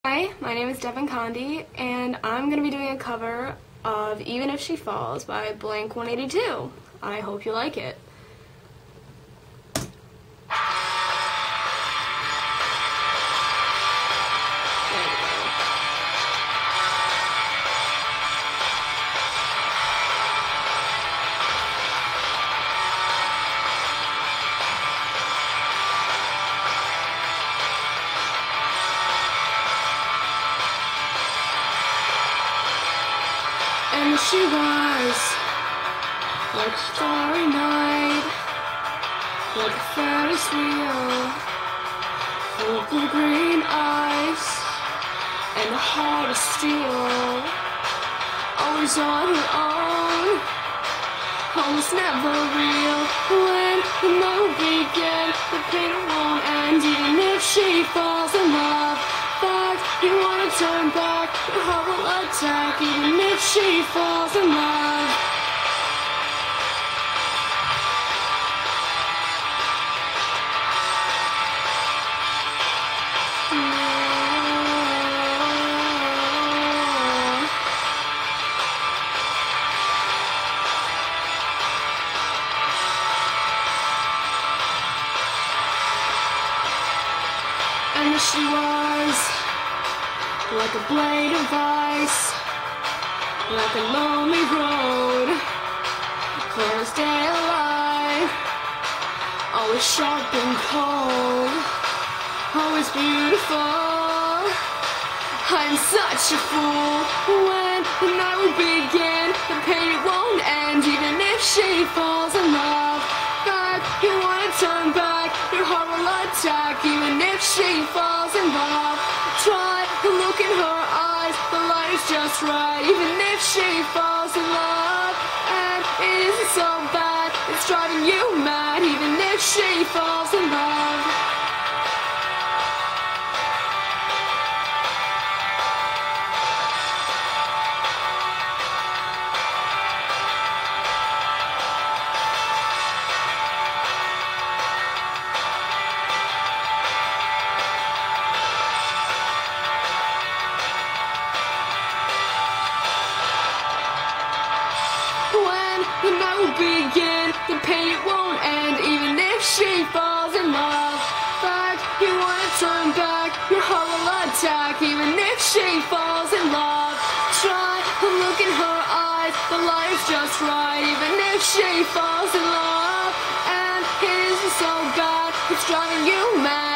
Hi, my name is Devin Condi, and I'm going to be doing a cover of Even If She Falls by Blink-182. I hope you like it. And she was like a starry night, like a Ferris wheel, full of blue green eyes, and a heart of steel. Always on her own, almost never real. When the night will begin, the pain won't end, even if she falls in love. But you wanna turn back, your heart will attack, even if she falls in love. And she was like a blade of ice, like a lonely road, clear as daylight, always sharp and cold, always beautiful. I'm such a fool. When the night will begin, the pain won't end, even if she falls in love. But you wanna turn back, your heart will attack, even if she falls in love. Try to look in her eyes, the light is just right, even if she falls in love. And it isn't so bad, it's driving you mad, even if she falls in love. When the night will begin, the pain won't end, even if she falls in love. But you wanna turn back, your heart will attack, even if she falls in love. Try to look in her eyes, the light is just right, even if she falls in love. And it isn't so bad, it's driving you mad.